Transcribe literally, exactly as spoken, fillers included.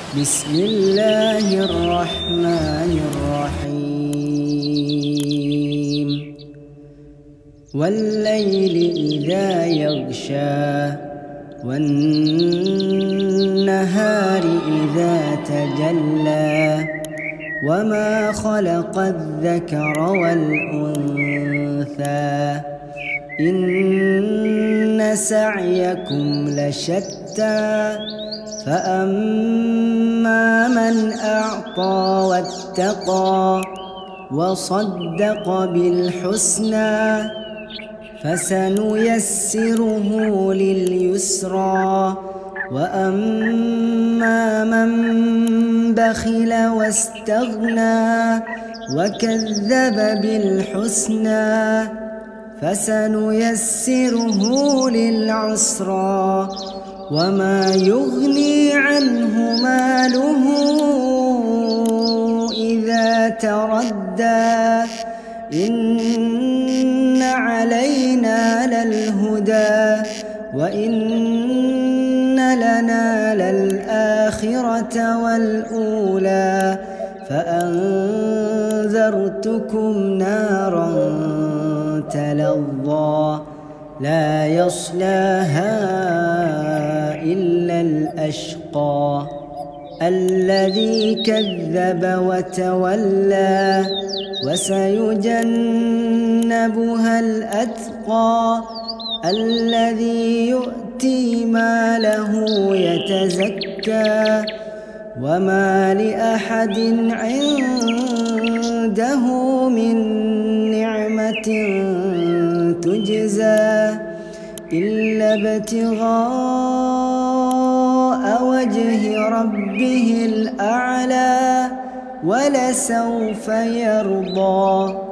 بسم الله الرحمن الرحيم والليل إذا يغشى والنهار إذا تجلى وما خلق الذكر والأنثى إن سعيكم لشتى فأما من أعطى واتقى وصدق بالحسنى فسنيسره لليسرى وأما من بخل واستغنى وكذب بالحسنى فسنيسره للعسرى وما يغني عنه ماله إذا تردى إن علينا للهدى وإن لنا للآخرة والأولى فأنذرتكم نارا تلظى لا يصلاها إلا الأشقى الذي كذب وتولى وسيجنبها الأتقى الذي يؤتي ماله يتزكى وما لأحد عنده من نعمة تجزى إلا ابتغاء وجه ربه الأعلى ولسوف يرضى.